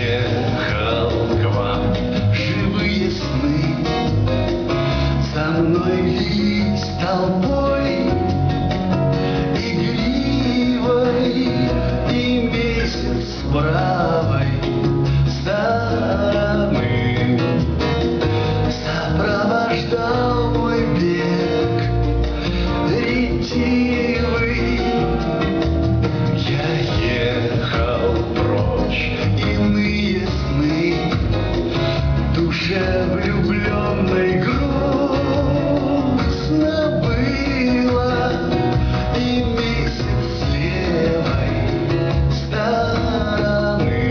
ехал к вам, живые сны за мной лились толпой, игривой, и месяц с правой стороны сопровождал мой бег ретивый. Я ехал прочь, иные сны, душе влюбленной грустно было, и месяц с левой стороны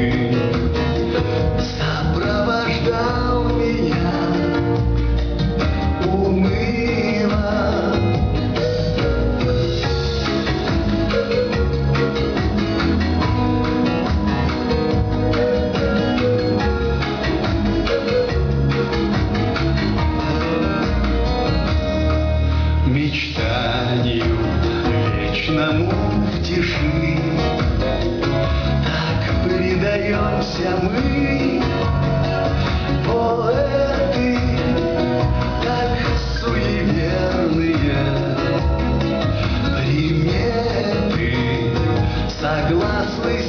сопровождал меня уныло. Мечтанию вечному в тиши так предаемся мы, поэты, так суеверные приметы согласны